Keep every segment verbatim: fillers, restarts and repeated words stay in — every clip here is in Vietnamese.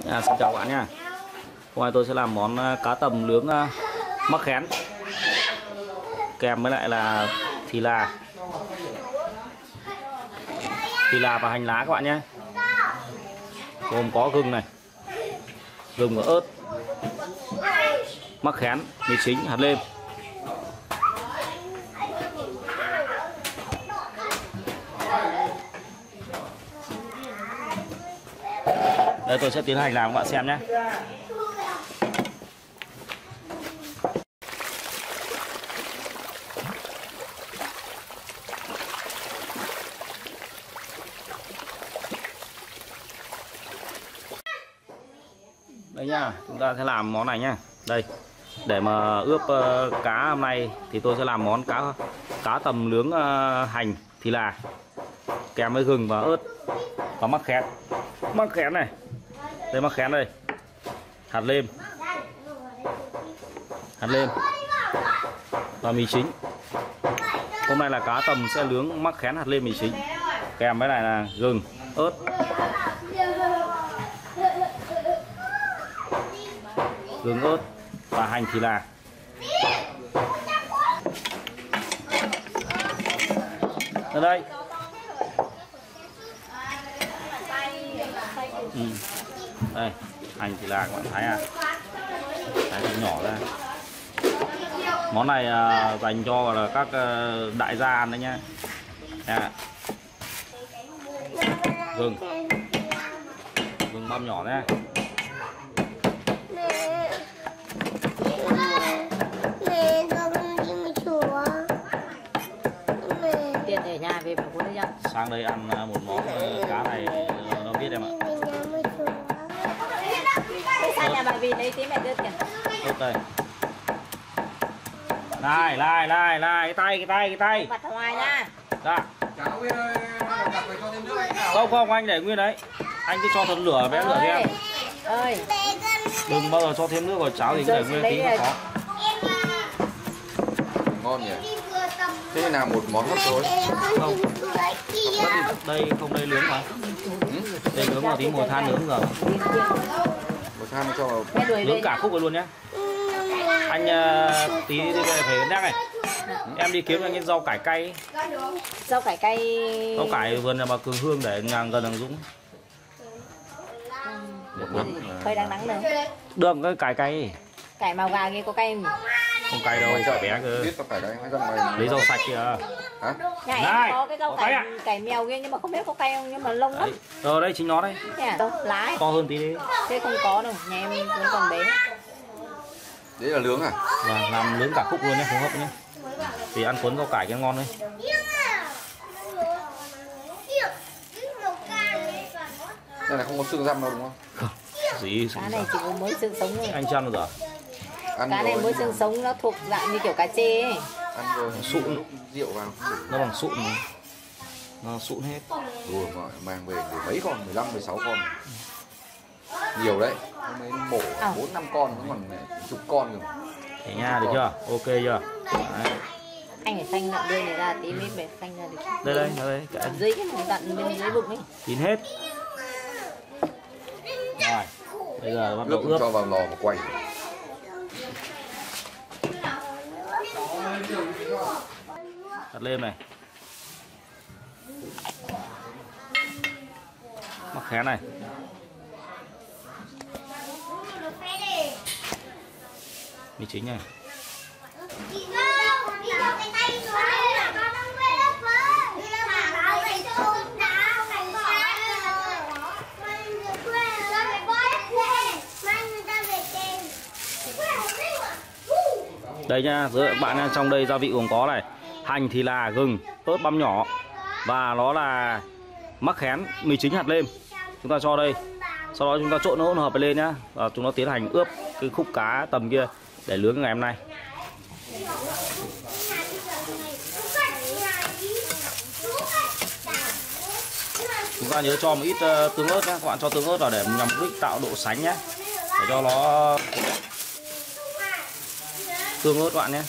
À, xin chào các bạn nha. Hôm nay tôi sẽ làm món cá tầm nướng mắc khén kèm với lại là thì là thì là và hành lá các bạn nhé. Gồm có gừng này, gừng và ớt, mắc khén, mì chính, hạt lêm. Đây tôi sẽ tiến hành làm các bạn xem nhé. Đây nhá, chúng ta sẽ làm món này nhá. Đây, để mà ướp uh, cá hôm nay thì tôi sẽ làm món cá cá tầm nướng uh, hành thì là kèm với gừng và ớt và mắc khén. Mắc khén này. Đây mắc khén đây. Hạt lêm. Hạt lêm. Và mì chính. Hôm nay là cá tầm sẽ nướng mắc khén, hạt lêm, mì chính. Kèm với lại là gừng, ớt, gừng ớt và hành thì là. Ở đây. Ừ. Đây, hành thì là các bạn thấy à. Thái thật nhỏ ra. Món này à, dành cho là các à, đại gia ăn đấy nhá. À. Gừng. Gừng băm nhỏ nha. Ở nhà về bảo đấy sang đây ăn một món cá này nó biết em ạ. Sang nhà bà vì lấy tí mẹ đưa kìa. Tốt đây. Này, này, này, này, cái tay, cái tay, cái tay. Mặt ngoài nha. Dạ. Không, không, anh để nguyên đấy. Anh cứ cho thật lửa, bé lửa thêm. Ơi. Đừng bao giờ cho thêm nước vào cháo thì để nguyên tí nó khó. Ngon nhỉ. Thế nào một món hấp rồi? Không. Đây không đây nướng mà. Ừ? Đây nướng một tí mùi than nướng rồi. Một than cho vào. Nướng cả khúc rồi luôn nhé. Anh uh, tí đi phải nhắc này. Em đi kiếm anh cái rau cải cay. Rau cải cay. Rau cải vườn nhà bà Cường Hương để nhà gần thằng Dũng. Hơi đáng đắng nữa. Được cái cải cay. Cải màu gà kia có cay không? Không cay đâu, cải bé cơ. Biết cải đây hay mày. Lấy rau sạch kìa. Hả? Nhà em có cái rau cải à? Cải mèo kia nhưng mà không biết có cay không, nhưng mà lông lắm. Rồi đây chính nó đây. Đâu, lá ấy. To hơn tí đi. Thế không có đâu, nhà em vẫn còn bé. Đấy là nướng à? Vâng, làm nướng cả khúc luôn nhé, không hấp nhé. Thì ăn cuốn rau cải cho ngon đấy. Đây là không có xương răm đâu đúng không? Không. Gì? Cá này chỉ có mới xương sống thôi. Anh cho nó rồi. Ăn cá này mới xương sống, nó thuộc dạng như kiểu cá chê ấy. Ăn rồi sụn rượu vào. Nó bằng sụn mà. Nó sụn hết. Đùa mà mang về để mấy con, mười lăm, mười sáu con. Nhiều đấy. Hôm nay mổ bốn năm con, nó còn chục con rồi. Thế nha, được chưa? Ok chưa? Đấy. Anh phải xanh lợn đuôi này ra tí mới phải xanh ra được. Đây đây, đây, cái dưới cái mỏng tận bên dưới bụng ấy. Chín hết. Rồi, bây giờ bắt đầu ướp. ướp. Cho vào lò và quay. Đặt lên này. Mắc khén này. Mì chính này. Đây nha, giữa các bạn nha, trong đây gia vị gồm có này, hành thì là gừng, ớt băm nhỏ và nó là mắc khén, mì chính, hạt lêm. Chúng ta cho đây. Sau đó chúng ta trộn nó hỗn hợp lên nhá, và chúng nó tiến hành ướp cái khúc cá tầm kia để nướng ngày hôm nay. Chúng ta nhớ cho một ít uh, tương ớt nhé, các bạn cho tương ớt vào để nhằm mục đích tạo độ sánh nhé, để cho nó tương ớt các bạn nhé.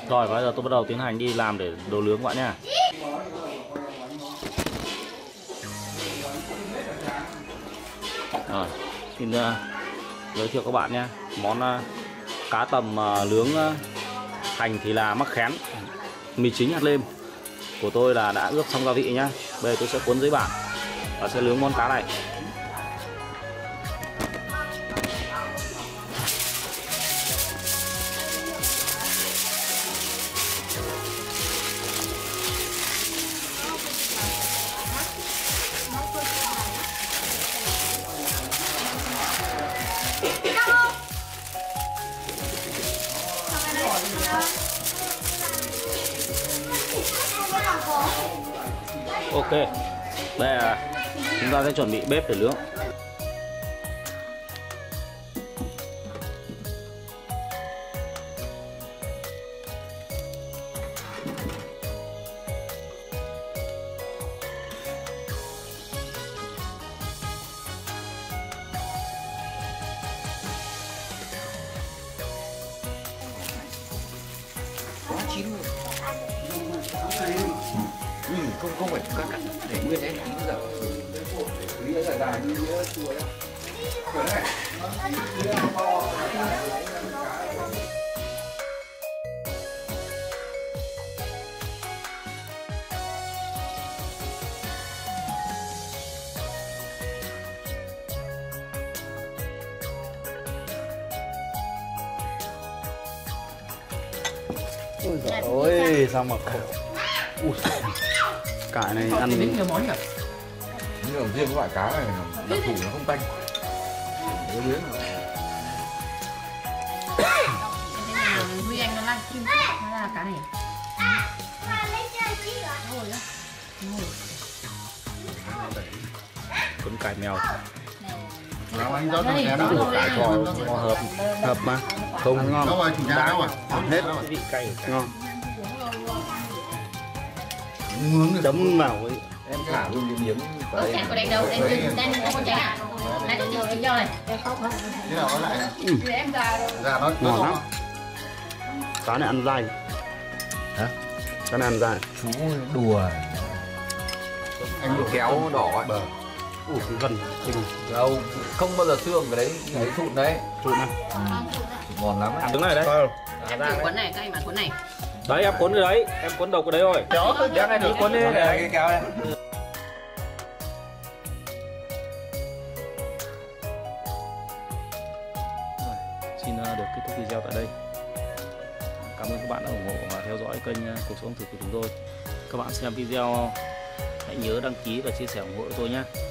Rồi bây giờ tôi bắt đầu tiến hành đi làm để đồ nướng các bạn nha. Rồi, xin uh, giới thiệu các bạn nhé. Món uh, cá tầm uh, nướng uh, hành thì là mắc khén, mì chính hạt lêm của tôi là đã ướp xong gia vị nhá. Bây giờ tôi sẽ cuốn giấy bản và sẽ nướng món cá này. Ok, đây là chúng ta sẽ chuẩn bị bếp để nướng. Quá chín luôn. Ừ, không không phải cắt cắt để nguyên đấy chín giờ. Lý là dài như nghĩa chùa đấy. Ôi giời ơi, sao mà khổ. Ui, cải này ăn Nhưng mà riêng cái loại cá này đặc thù nó không tanh. Nó miếng rồi. Huy Anh nó live stream nó ra là cá này. cuốn cải mèo. Nào anh rót Đây, nó đúng rồi, cải đây kho này. kho hợp hợp mà không ngon. Đâu rồi chủ nhà đâu rồi? Hết vị cay ngon. Nướng được Chấm vào với Em thả luôn cái miếng vào Ủa, đây. chả có đánh đâu, đánh đánh đánh đánh con tránh à? Đánh cho đánh cho này. thế nào nó lại Để em ra rồi. ra nó ngon lắm. Cá này ăn dai. Hả? Cá này ăn dai. Chú đùa. Anh bị kéo đỏ ấy. bờ. Ủa, gần kinh. Đâu, không bao giờ xương cái đấy, cái đấy thụn đấy. Trụn này. Ngon lắm. Đứng này đấy. Em thử cuốn này, các anh bán cuốn này. Đấy em cuốn cái đấy, em cuốn đầu cái đấy rồi. Chó cứ Em này thử cuốn đi để cái kéo đây. Xin uh, được kết thúc video tại đây. Cảm ơn các bạn đã ủng hộ và theo dõi kênh uh, Cuộc Sống Ẩm Thực của chúng tôi. Các bạn xem video hãy nhớ đăng ký và chia sẻ ủng hộ cho tôi nhé.